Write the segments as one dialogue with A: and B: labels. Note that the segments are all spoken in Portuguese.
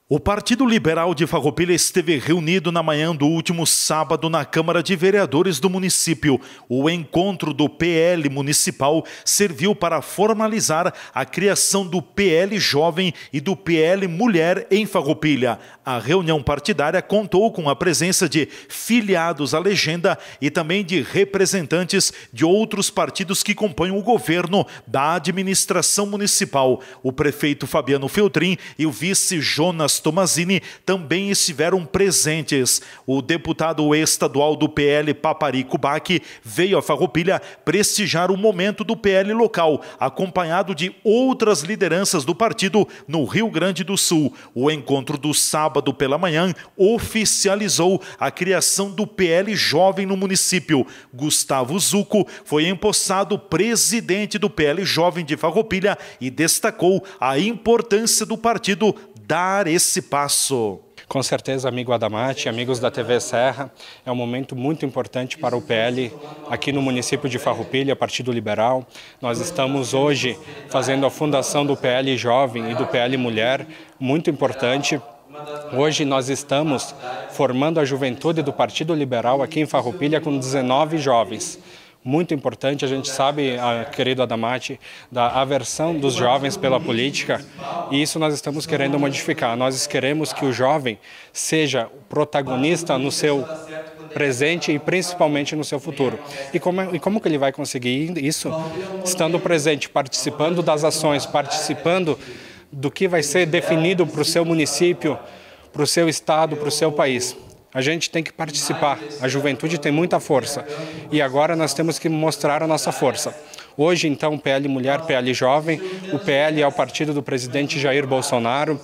A: O Partido Liberal de Farroupilha esteve reunido na manhã do último sábado na Câmara de Vereadores do município. O encontro do PL municipal serviu para formalizar a criação do PL Jovem e do PL Mulher em Farroupilha. A reunião partidária contou com a presença de filiados à legenda e também de representantes de outros partidos que compõem o governo da administração municipal. O prefeito Fabiano Feltrin e o vice Jonas Tomazini também estiveram presentes. O deputado estadual do PL, Paparico Baque, veio a Farroupilha prestigiar o momento do PL local, acompanhado de outras lideranças do partido no Rio Grande do Sul. O encontro do sábado pela manhã oficializou a criação do PL Jovem no município. Gustavo Zucco foi empossado presidente do PL Jovem de Farroupilha e destacou a importância do partido dar esse passo.
B: Com certeza, amigo Adamati, amigos da TV Serra, é um momento muito importante para o PL aqui no município de Farroupilha, Partido Liberal. Nós estamos hoje fazendo a fundação do PL Jovem e do PL Mulher, muito importante. Hoje nós estamos formando a juventude do Partido Liberal aqui em Farroupilha com 19 jovens. Muito importante, a gente sabe, querido Adamati, da aversão dos jovens pela política, e isso nós estamos querendo modificar. Nós queremos que o jovem seja protagonista no seu presente e principalmente no seu futuro. E como que ele vai conseguir isso? Estando presente, participando das ações, participando do que vai ser definido para o seu município, para o seu estado, para o seu país. A gente tem que participar, a juventude tem muita força e agora nós temos que mostrar a nossa força. Hoje, então, PL Mulher, PL Jovem, o PL é o partido do presidente Jair Bolsonaro.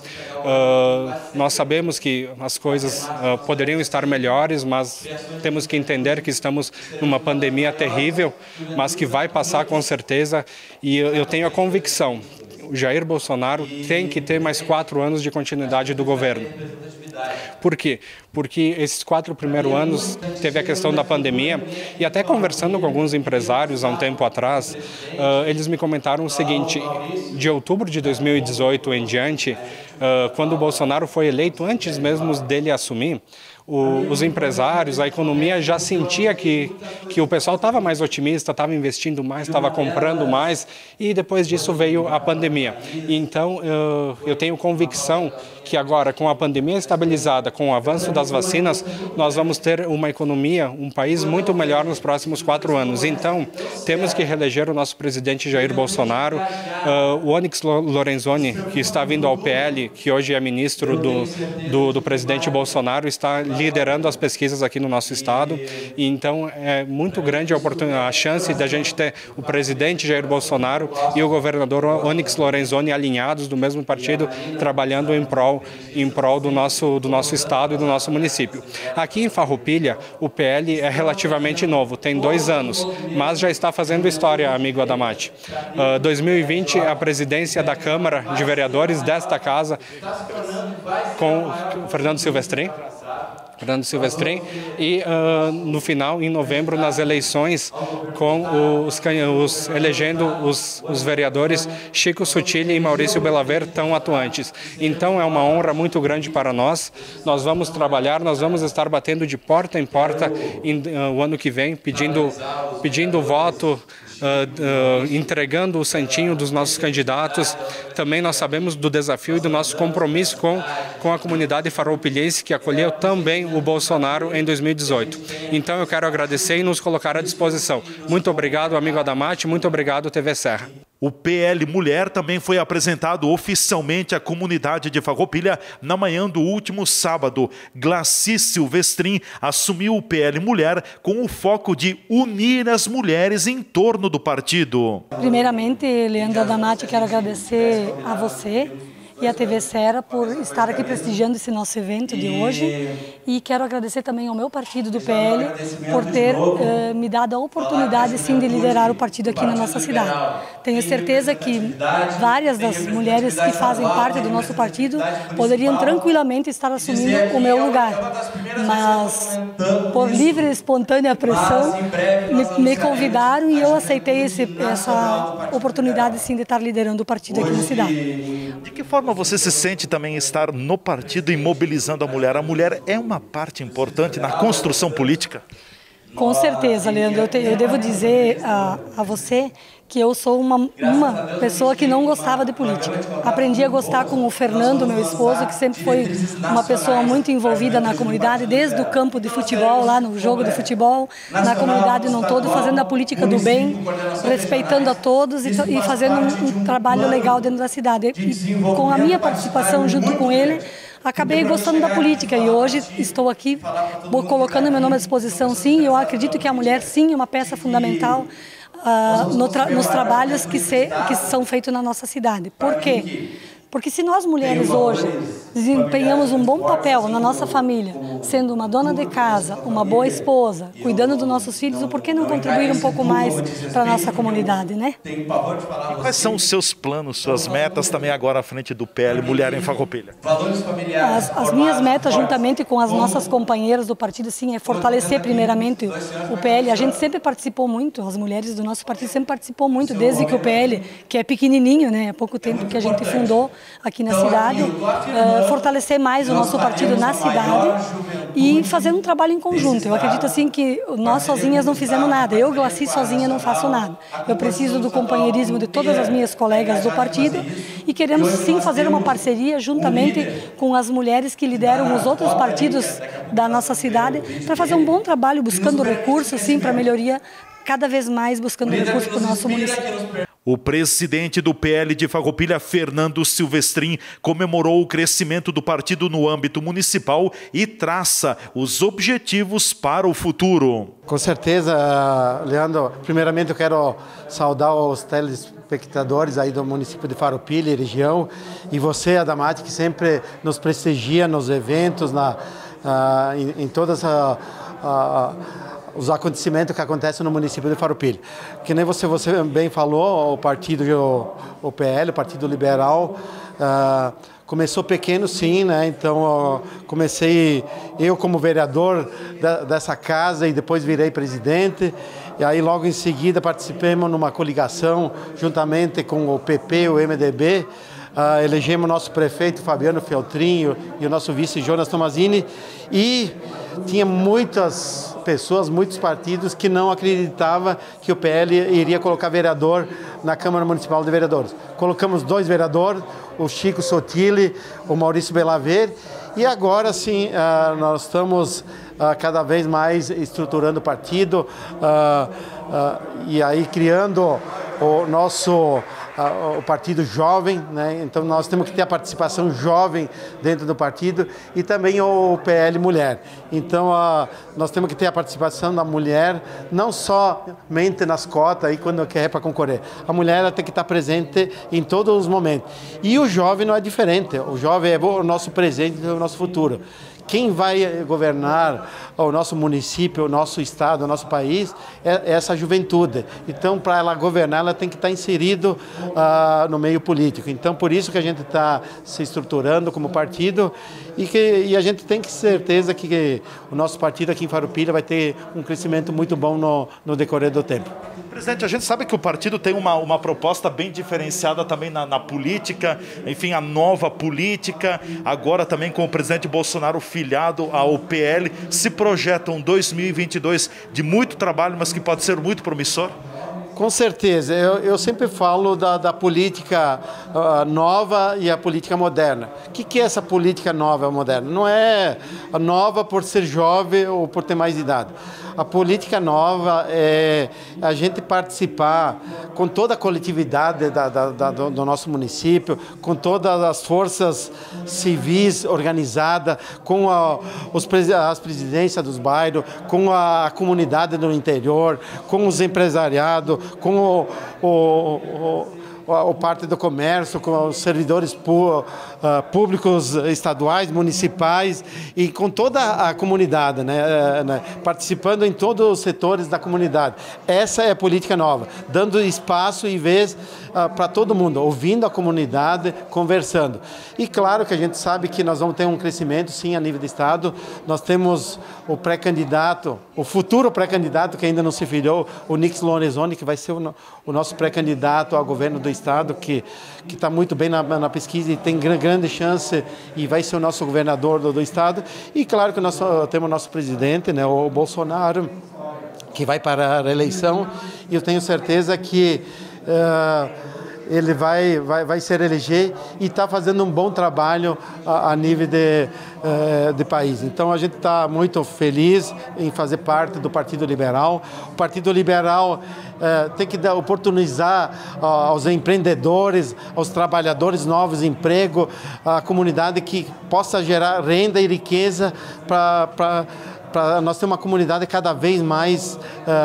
B: Nós sabemos que as coisas poderiam estar melhores, mas temos que entender que estamos numa pandemia terrível, mas que vai passar com certeza, e eu tenho a convicção, o Jair Bolsonaro tem que ter mais 4 anos de continuidade do governo. Por quê? Porque esses 4 primeiros anos teve a questão da pandemia e até conversando com alguns empresários há um tempo atrás, eles me comentaram o seguinte: de outubro de 2018 em diante, quando o Bolsonaro foi eleito, antes mesmo dele assumir, os empresários, a economia já sentia que o pessoal estava mais otimista, estava investindo mais, estava comprando mais, e depois disso veio a pandemia. Então, eu tenho convicção que agora, com a pandemia estabilizada, com o avanço das vacinas, nós vamos ter uma economia, um país muito melhor nos próximos 4 anos. Então, temos que reeleger o nosso presidente Jair Bolsonaro. O Onyx Lorenzoni, que está vindo ao PL, que hoje é ministro do presidente Bolsonaro, está liderando as pesquisas aqui no nosso estado. E então, é muito grande a chance de a gente ter o presidente Jair Bolsonaro e o governador Onyx Lorenzoni alinhados do mesmo partido, trabalhando em prol do nosso estado e do nosso município. Aqui em Farroupilha, o PL é relativamente novo, tem 2 anos, mas já está fazendo história, amigo Adamati. 2020, a presidência da Câmara de Vereadores desta casa com o Fernando Silvestrin, e no final, em novembro, nas eleições, elegendo os vereadores Chico Sutili e Maurício Belaver, tão atuantes. Então é uma honra muito grande para nós. Nós vamos trabalhar, nós vamos estar batendo de porta em porta o ano que vem, pedindo voto, entregando o santinho dos nossos candidatos. Também nós sabemos do desafio e do nosso compromisso com a comunidade farroupilhense, que acolheu também o Bolsonaro em 2018. Então eu quero agradecer e nos colocar à disposição. Muito obrigado, amigo Adamati, muito obrigado, TV Serra.
A: O PL Mulher também foi apresentado oficialmente à comunidade de Farroupilha na manhã do último sábado. Glaci Silvestrin assumiu o PL Mulher com o foco de unir as mulheres em torno do partido.
C: Primeiramente, Leandro Adamati, quero agradecer a você e a TV Serra por estar aqui prestigiando esse nosso evento de hoje, e quero agradecer também ao meu partido do PL por ter me dado a oportunidade sim de liderar o partido aqui na nossa cidade. Tenho certeza que várias das mulheres que fazem parte do nosso partido poderiam tranquilamente estar assumindo o meu lugar, mas por livre e espontânea pressão me convidaram e eu aceitei essa oportunidade sim de estar liderando o partido aqui na cidade.
A: De que forma forma você se sente também estar no partido e mobilizando a mulher? A mulher é uma parte importante na construção política?
C: Com certeza, Leandro. Eu devo dizer a você que eu sou uma pessoa que não gostava de política. Aprendi a gostar com o Fernando, meu esposo, que sempre foi uma pessoa muito envolvida na comunidade, desde o campo de futebol, lá no jogo de futebol, na comunidade no todo, fazendo a política do bem, respeitando a todos e fazendo um trabalho legal dentro da cidade. E com a minha participação junto com ele, acabei gostando da política e hoje estou aqui colocando meu nome à disposição, sim. Eu acredito que a mulher, sim, é uma peça fundamental nos trabalhos que são feitos na nossa cidade. Por quê? Porque se nós mulheres hoje desempenhamos um bom papel na nossa família, sendo uma dona de casa, uma boa esposa, cuidando dos nossos filhos, por que não contribuir um pouco mais para a nossa comunidade, né?
A: E quais são os seus planos, suas metas também agora à frente do PL Mulher em Farroupilha?
C: As minhas metas, juntamente com as nossas companheiras do partido, sim, é fortalecer primeiramente o PL. A gente sempre participou muito, as mulheres do nosso partido sempre participou muito, desde que o PL, que é pequenininho, né, há pouco tempo que a gente fundou aqui na cidade, fortalecer mais o nosso partido na cidade e fazer um trabalho em conjunto. Eu acredito assim que nós sozinhas não fizemos nada. Eu, Glaci, sozinha não faço nada. Eu preciso do companheirismo de todas as minhas colegas do partido e queremos sim fazer uma parceria juntamente com as mulheres que lideram os outros partidos da nossa cidade para fazer um bom trabalho buscando recursos, sim, para melhoria, cada vez mais buscando recursos para o nosso município.
A: O presidente do PL de Farroupilha, Fernando Silvestrin, comemorou o crescimento do partido no âmbito municipal e traça os objetivos para o futuro.
D: Com certeza, Leandro. Primeiramente eu quero saudar os telespectadores aí do município de Farroupilha e região e você, Adamati, que sempre nos prestigia nos eventos, em todas os acontecimentos que acontecem no município de Farroupilha. Que nem você bem falou, o partido, o PL, o Partido Liberal, começou pequeno, sim, né? Então comecei eu como vereador dessa casa e depois virei presidente. E aí logo em seguida participamos numa coligação juntamente com o PP e o MDB. Elegemos nosso prefeito Fabiano Feltrinho e o nosso vice Jonas Tomazini e tinha muitas pessoas, muitos partidos que não acreditavam que o PL iria colocar vereador na Câmara Municipal de Vereadores. Colocamos 2 vereadores, o Chico Sotile, o Maurício Belaver, e agora sim nós estamos cada vez mais estruturando o partido e aí criando o partido jovem, né? Então nós temos que ter a participação jovem dentro do partido e também o PL Mulher. Então nós temos que ter a participação da mulher, não somente nas cotas aí quando quer para concorrer. A mulher ela tem que estar presente em todos os momentos. E o jovem não é diferente. O jovem é o nosso presente e o nosso futuro. Quem vai governar o nosso município, o nosso estado, o nosso país, é essa juventude. Então, para ela governar, ela tem que estar inserido no meio político. Então, por isso que a gente está se estruturando como partido e a gente tem que ter certeza que o nosso partido aqui em Farroupilha vai ter um crescimento muito bom no decorrer do tempo.
A: Presidente, a gente sabe que o partido tem uma proposta bem diferenciada também na política, enfim, a nova política, agora também com o presidente Bolsonaro filiado ao PL, se projeta um 2022 de muito trabalho, mas que pode ser muito promissor?
D: Com certeza. Eu sempre falo da política nova e a política moderna. O que é essa política nova e moderna? Não é nova por ser jovem ou por ter mais idade. A política nova é a gente participar com toda a coletividade do nosso município, com todas as forças civis organizadas, com as presidências dos bairros, com a comunidade do interior, com os empresariados, com o parte do comércio, com os servidores públicos estaduais, municipais e com toda a comunidade, né? Participando em todos os setores da comunidade. Essa é a política nova, dando espaço e vez para todo mundo, ouvindo a comunidade, conversando. E claro que a gente sabe que nós vamos ter um crescimento, sim, a nível de estado. Nós temos o pré-candidato, o futuro pré-candidato que ainda não se filiou, o Nix Lorenzoni, que vai ser o nosso pré-candidato ao governo do estado que está muito bem na pesquisa e tem grande chance e vai ser o nosso governador do estado. E claro que nós temos o nosso presidente, né, o Bolsonaro, que vai para a reeleição, e eu tenho certeza que ele vai se eleger e está fazendo um bom trabalho a nível de país. Então a gente está muito feliz em fazer parte do Partido Liberal. O Partido Liberal tem que oportunizar aos empreendedores, aos trabalhadores novos emprego, a comunidade que possa gerar renda e riqueza para nós ter uma comunidade cada vez mais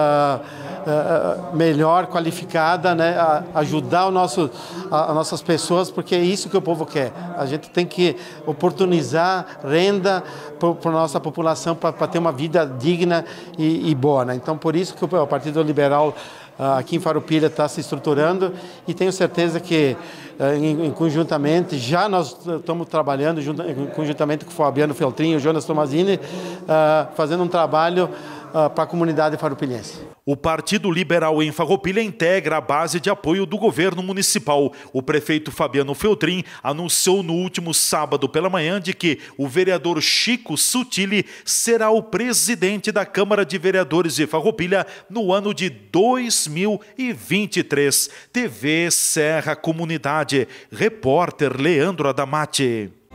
D: melhor qualificada, né? Ajudar as nossas pessoas, porque é isso que o povo quer. A gente tem que oportunizar renda para a nossa população para ter uma vida digna e boa, né? Então, por isso que o Partido Liberal aqui em Farroupilha está se estruturando, e tenho certeza que conjuntamente, já nós estamos trabalhando conjuntamente com o Fabiano Feltrin e o Jonas Tomazini, fazendo um trabalho para a comunidade farroupilhense.
A: O Partido Liberal em Farroupilha integra a base de apoio do governo municipal. O prefeito Fabiano Feltrin anunciou no último sábado pela manhã de que o vereador Chico Sutili será o presidente da Câmara de Vereadores de Farroupilha no ano de 2023. TV Serra Comunidade. Repórter Leandro Adamati.